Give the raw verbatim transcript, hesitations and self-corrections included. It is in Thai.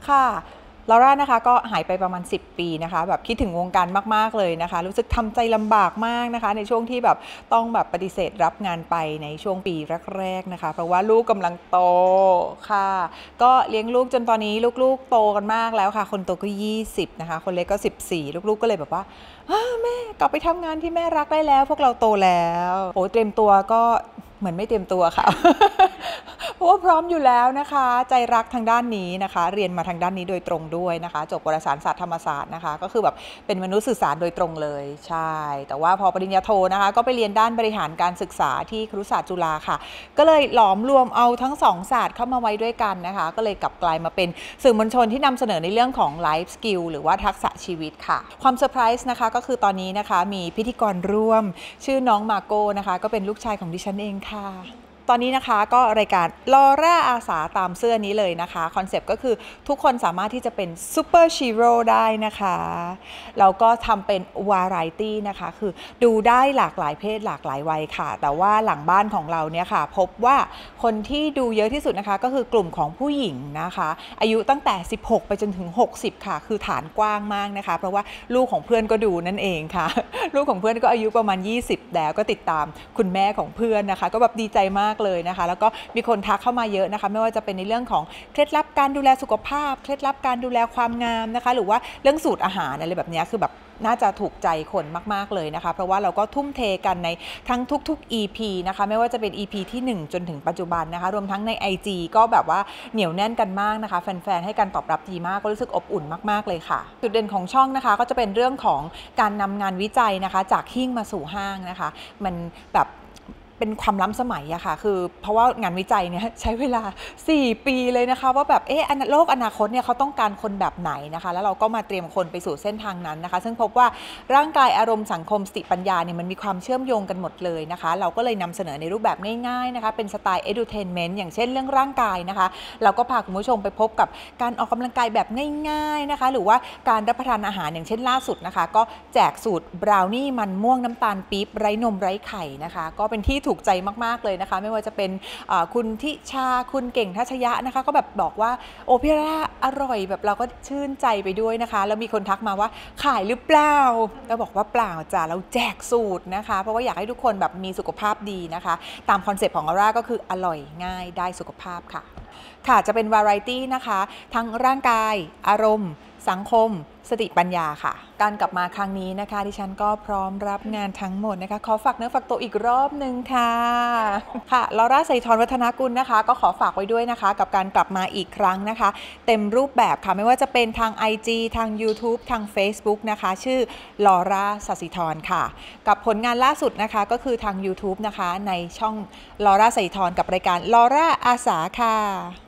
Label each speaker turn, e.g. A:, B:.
A: ค่ะลอร่านะคะก็หายไปประมาณสิบปีนะคะแบบคิดถึงวงการมากๆเลยนะคะรู้สึกทำใจลำบากมากนะคะในช่วงที่แบบต้องแบบปฏิเสธรับงานไปในช่วงปีแรกๆนะคะเพราะว่าลูกกำลังโตค่ะก็เลี้ยงลูกจนตอนนี้ลูกๆโตกันมากแล้วค่ะคนโตก็ยี่สิบนะคะคนเล็กก็สิบสี่ลูกๆก็เลยแบบว่าแม่กลับไปทำงานที่แม่รักได้แล้วพวกเราโตแล้วโอ้เตรียมตัวก็เหมือนไม่เตรียมตัวค่ะ เพราะว่าพร้อมอยู่แล้วนะคะใจรักทางด้านนี้นะคะเรียนมาทางด้านนี้โดยตรงด้วยนะคะจบวารสารศาสตร์ธรรมศาสตร์นะคะก็คือแบบเป็นมนุษยสื่อสารโดยตรงเลยใช่แต่ว่าพอปริญญาโทนะคะก็ไปเรียนด้านบริหารการศึกษาที่ครุศาสตร์จุฬาค่ะก็เลยหลอมรวมเอาทั้งสองศาสตร์เข้ามาไว้ด้วยกันนะคะก็เลยกลับกลายมาเป็นสื่อมวลชนที่นำเสนอในเรื่องของไลฟ์สกิลหรือว่าทักษะชีวิตค่ะความเซอร์ไพรส์นะคะก็คือตอนนี้นะคะมีพิธีกรร่วมชื่อน้องมาโก้นะคะก็เป็นลูกชายของดิฉันเองค่ะตอนนี้นะคะก็รายการลอร่าอาสาตามเสื้อนี้เลยนะคะคอนเซปต์ก็คือทุกคนสามารถที่จะเป็นซูเปอร์ฮีโร่ได้นะคะแล้วก็ทำเป็นวาไรตี้นะคะคือดูได้หลากหลายเพศหลากหลายวัยค่ะแต่ว่าหลังบ้านของเราเนี่ยค่ะพบว่าคนที่ดูเยอะที่สุดนะคะก็คือกลุ่มของผู้หญิงนะคะอายุตั้งแต่สิบหกไปจนถึงหกสิบค่ะคือฐานกว้างมากนะคะเพราะว่าลูกของเพื่อนก็ดูนั่นเองค่ะลูกของเพื่อนก็อายุประมาณยี่สิบแล้วก็ติดตามคุณแม่ของเพื่อนนะคะก็แบบดีใจมากเลยนะคะแล้วก็มีคนทักเข้ามาเยอะนะคะไม่ว่าจะเป็นในเรื่องของเคล็ดลับการดูแลสุขภาพเคล็ดลับการดูแลความงามนะคะหรือว่าเรื่องสูตรอาหารอะไรแบบนี้คือแบบน่าจะถูกใจคนมากๆเลยนะคะเพราะว่าเราก็ทุ่มเทกันในทั้งทุกๆ อี พี นะคะไม่ว่าจะเป็น อี พี ที่หนึ่งจนถึงปัจจุบันนะคะรวมทั้งใน ไอ จี ก็แบบว่าเหนียวแน่นกันมากนะคะแฟนๆให้การตอบรับดีมากก็รู้สึกอบอุ่นมากๆเลยค่ะจุดเด่นของช่องนะคะก็จะเป็นเรื่องของการนำงานวิจัยนะคะจากหิ้งมาสู่ห้างนะคะมันแบบเป็นความล้ำสมัยอะค่ะคือเพราะว่างานวิจัยเนี่ยใช้เวลาสี่ปีเลยนะคะว่าแบบเออโลกอนาคตเนี่ยเขาต้องการคนแบบไหนนะคะแล้วเราก็มาเตรียมคนไปสู่เส้นทางนั้นนะคะซึ่งพบว่าร่างกายอารมณ์สังคมสติปัญญาเนี่ยมันมีความเชื่อมโยงกันหมดเลยนะคะเราก็เลยนำเสนอในรูปแบบง่ายๆนะคะเป็นสไตล์ edutainment อย่างเช่นเรื่องร่างกายนะคะเราก็พาคุณผู้ชมไปพบกับการออกกำลังกายแบบง่ายๆนะคะหรือว่าการรับประทานอาหารอย่างเช่นล่าสุดนะคะก็แจกสูตรบราวนี่มันม่วงน้ำตาลปี๊บไร้นมไร้ไข่นะคะก็เป็นที่ถูกใจมากๆเลยนะคะไม่ว่าจะเป็นคุณทิชาคุณเก่งทัชยะนะคะก็แบบบอกว่าโอพิราอร่อยแบบเราก็ชื่นใจไปด้วยนะคะแล้วมีคนทักมาว่าขายหรือเปล่าเราบอกว่าเปล่าจ้ะเราแจกสูตรนะคะเพราะว่าอยากให้ทุกคนแบบมีสุขภาพดีนะคะตามคอนเซ็ปต์ของออร่าก็คืออร่อยง่ายได้สุขภาพค่ะค่ะจะเป็นวาไรตี้นะคะทั้งร่างกายอารมณ์สังคมสติปัญญาค่ะการกลับมาครั้งนี้นะคะดิฉันก็พร้อมรับงานทั้งหมดนะคะขอฝากเนื้อฝากตัวอีกรอบนึงค่ะค่ะลอร่าไสธรวัฒนกุลนะคะก็ขอฝากไว้ด้วยนะคะกับการกลับมาอีกครั้งนะคะเต็มรูปแบบค่ะไม่ว่าจะเป็นทาง ไอ จี ทาง YouTube ทาง Facebook นะคะชื่อลอร่าสศิธรค่ะกับผลงานล่าสุดนะคะก็คือทาง YouTube นะคะในช่องลอร่าไสธรกับรายการลอร่าอาสาค่ะ